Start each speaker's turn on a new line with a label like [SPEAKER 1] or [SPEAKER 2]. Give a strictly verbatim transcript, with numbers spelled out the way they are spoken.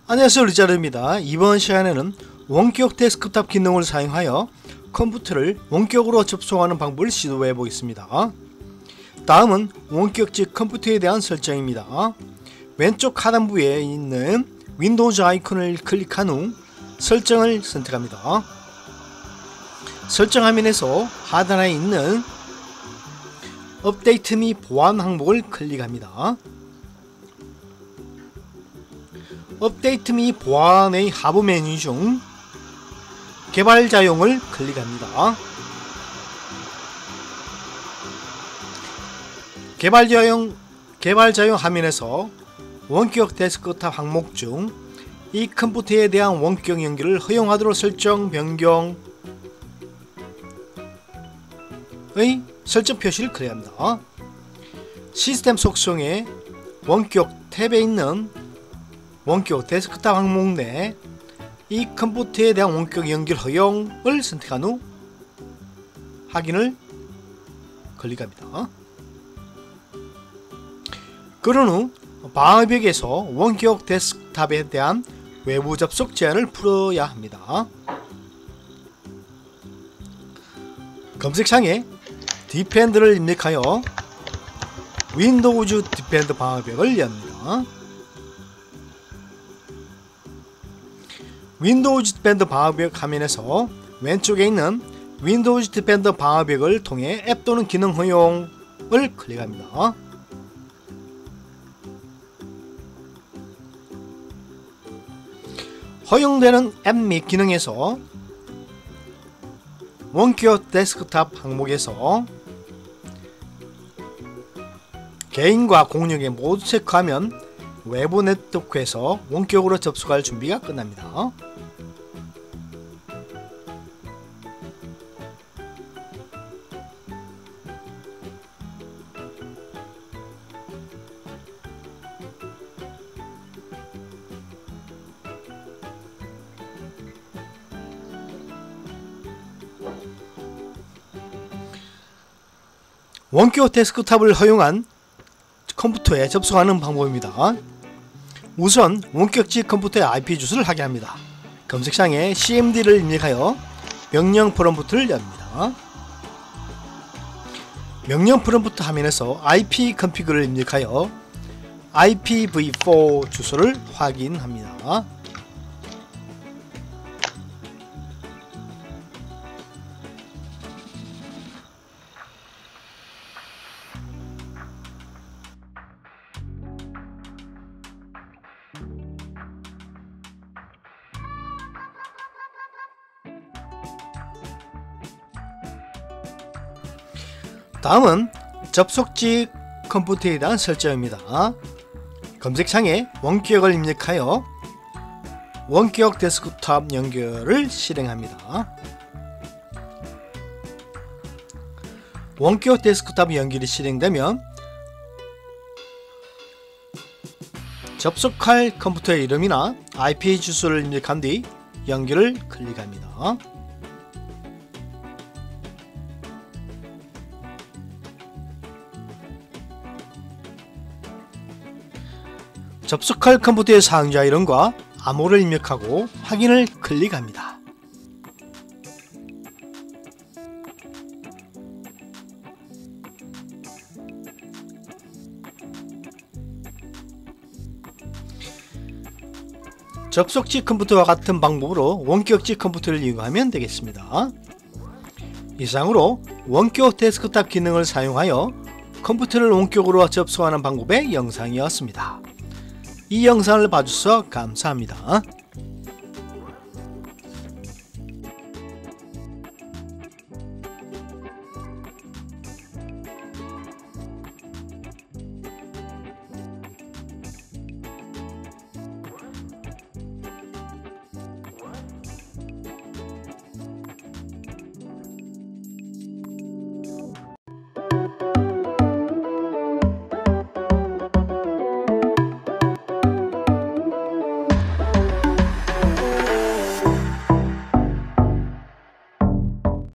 [SPEAKER 1] 안녕하세요, 리자르입니다. 이번 시간에는 원격 데스크탑 기능을 사용하여 컴퓨터를 원격으로 접속하는 방법을 시도해 보겠습니다. 다음은 원격직 컴퓨터에 대한 설정입니다. 왼쪽 하단부에 있는 윈도우즈 아이콘을 클릭한 후 설정을 선택합니다. 설정 화면에서 하단에 있는 업데이트 및 보안 항목을 클릭합니다. 업데이트 및 보안의 하부 메뉴 중 개발자용을 클릭합니다. 개발자용, 개발자용 화면에서 원격 데스크탑 항목 중 이 컴퓨터에 대한 원격 연결을 허용하도록 설정 변경의 설정 표시를 클릭합니다. 시스템 속성의 원격 탭에 있는 원격 데스크탑 항목 내 이 컴퓨터에 대한 원격 연결 허용을 선택한 후 확인을 클릭합니다. 그런 후 방어벽에서 원격 데스크탑에 대한 외부 접속 제한을 풀어야 합니다. 검색창에 디펜드를 입력하여 윈도우즈 디펜드 방어벽을 엽니다. 윈도우즈 디펜드 방어벽 화면에서 왼쪽에 있는 윈도우즈 디펜드 방어벽을 통해 앱 또는 기능 허용을 클릭합니다. 허용되는 앱 및 기능에서 원격 데스크탑 항목에서 개인과 공용에 모두 체크하면 외부 네트워크에서 원격으로 접속할 준비가 끝납니다. 원격 데스크탑을 허용한 컴퓨터에 접속하는 방법입니다. 우선 원격직 컴퓨터의 아이피 주소를 확인합니다. 검색창에 씨엠디를 입력하여 명령 프롬프트를 엽니다. 명령 프롬프트 화면에서 아이피 컨피그를 입력하여 아이피브이 사 주소를 확인합니다. 다음은 접속직 컴퓨터에 대한 설정입니다. 검색창에 원격을 입력하여 원격 데스크탑 연결을 실행합니다. 원격 데스크탑 연결이 실행되면 접속할 컴퓨터의 이름이나 아이피 주소를 입력한 뒤 연결을 클릭합니다. 접속할 컴퓨터의 사용자 이름과 암호를 입력하고 확인을 클릭합니다. 접속직 컴퓨터와 같은 방법으로 원격직 컴퓨터를 이용하면 되겠습니다. 이상으로 원격 데스크탑 기능을 사용하여 컴퓨터를 원격으로 접속하는 방법의 영상이었습니다. 이 영상을 봐주셔서 감사합니다.